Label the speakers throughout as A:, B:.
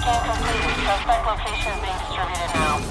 A: Scan completed. Suspect location is being distributed now.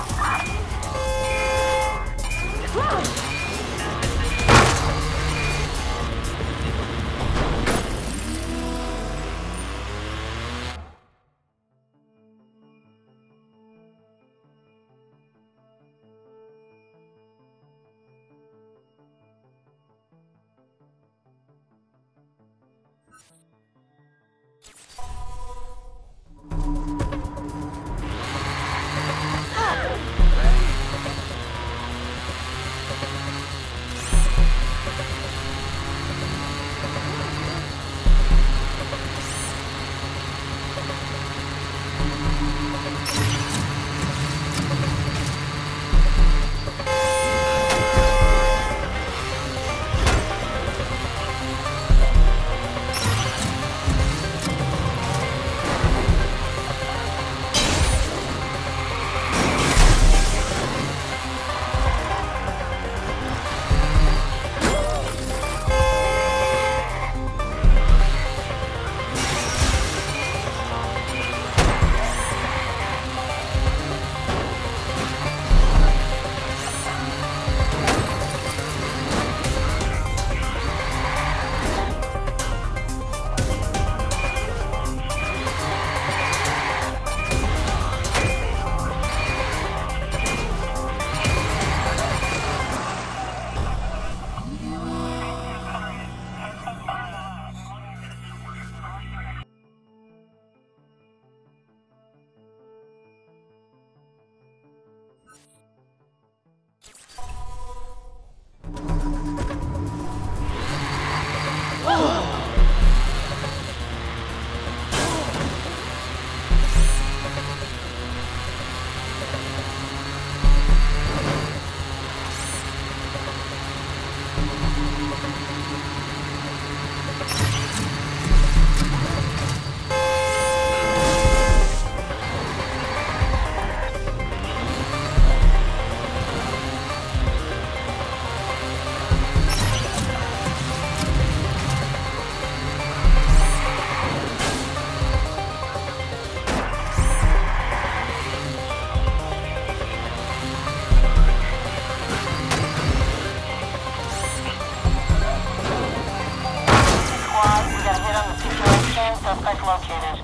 A: Suspect located.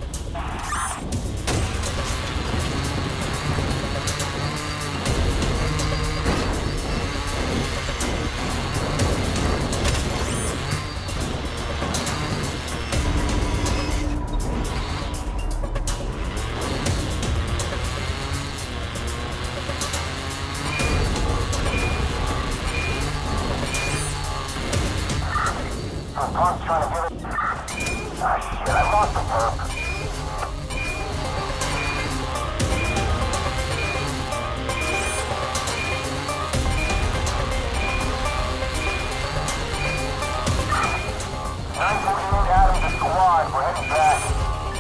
B: Punk's trying to get it. Ah, shit, I lost the perp. Out of the squad, we're heading back.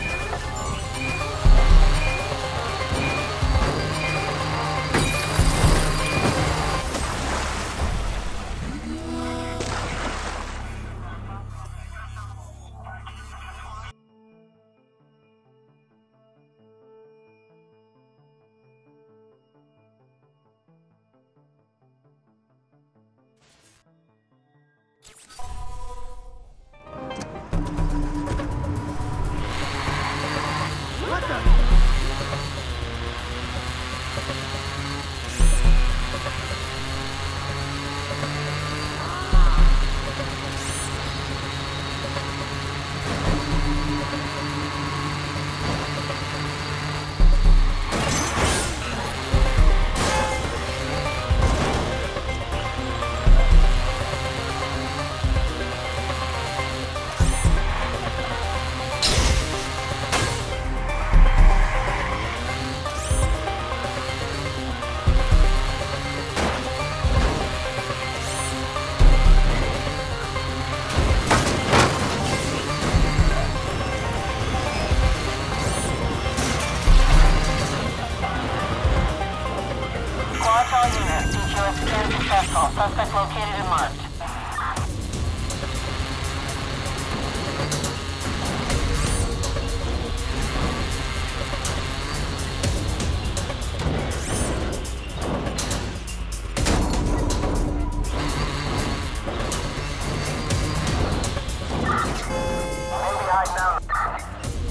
A: All units, DQS scan successful. Suspect located and marked.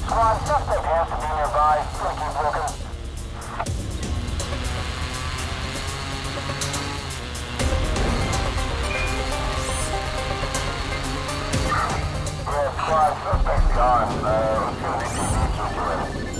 B: Squad, suspect has to be nearby. Gonna keep looking. Yeah, squad, suspect's gone. Let's see what they can do to you.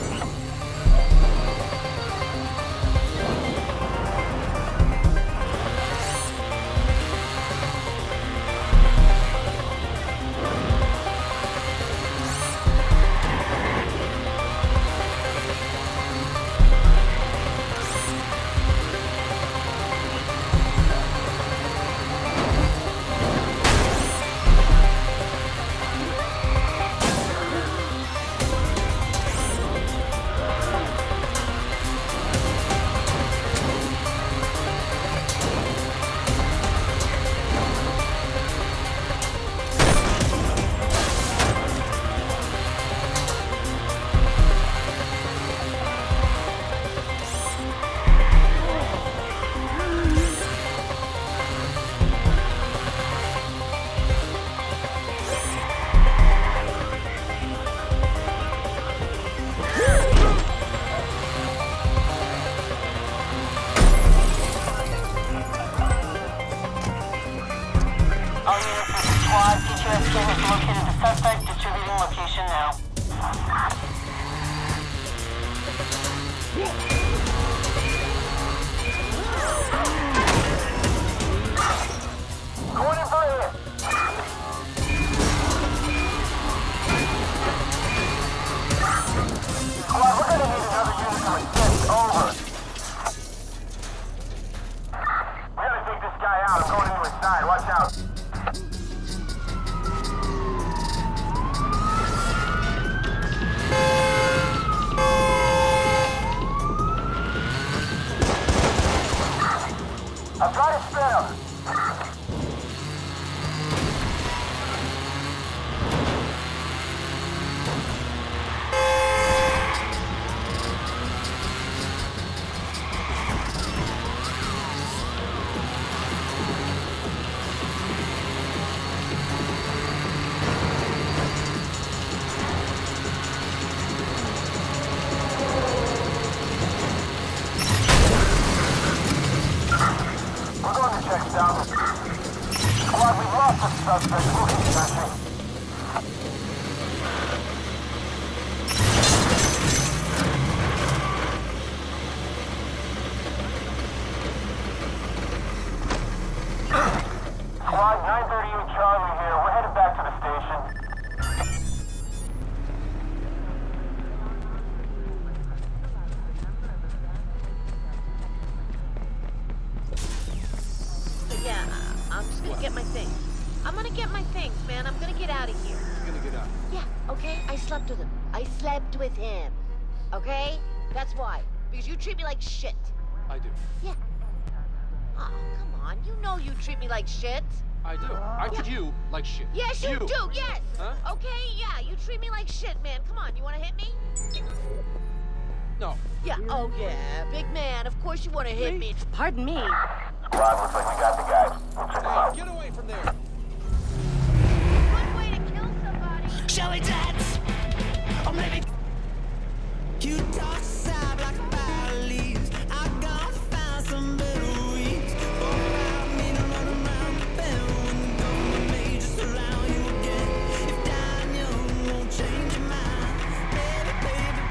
A: Squad, CQSK has located the suspect, distributing location now.
B: Going in for it. Squad, we're gonna need another unit to assist. Over. We gotta take this guy out. I'm going into his side. Watch out. I've got it spelled. Down. Squad, we've lost the suspect. We'll keep searching. Squad, 938 Charlie here. We're headed back to the station.
C: Yeah, I'm just gonna get my things. I'm gonna get my things, man. I'm gonna get out of here.
D: You're gonna get out.
C: Yeah, okay? I slept with him. I slept with him. Okay? That's why. Because you treat me like shit.
D: I do.
C: Yeah. Oh, come on. You know you treat me like shit.
D: I do. I treat you like shit.
C: Yes, you do. Yes.
D: Huh?
C: Okay, yeah. You treat me like shit, man. Come on. You wanna hit me?
D: No.
C: Yeah. Oh, yeah. Big man. Of course you wanna hit me. Pardon me.
B: Squad, looks like we got the guys. We'll check them out.
D: Get away from there.
C: One way to kill somebody.
E: Shall we dance? Or maybe you toss out like fire leaves. I gotta find some better weeds. Or I mean, I run around the bend when the may just surround you again. If dying young won't change your mind, baby, baby.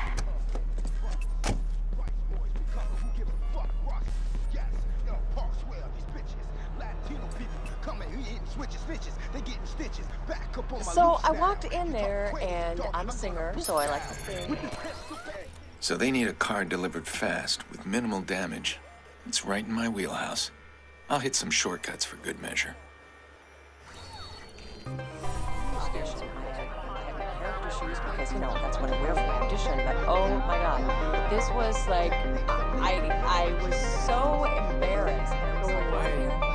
F: White boys become who give a fuck rock. Yes, yo, park swear these bitches. Latino people coming in, switches, snitches. They getting stitches. Back up on my
G: So
F: loose
G: I
F: now.
G: walked in there, and I'm a singer, so I like to sing.
F: With the pistol bang.
H: So they need a car delivered fast with minimal damage. It's right in my wheelhouse. I'll hit some shortcuts for good measure.
G: Because, you know, that's what I wear for my audition, but oh my god, this was like, I was so embarrassed. I was like,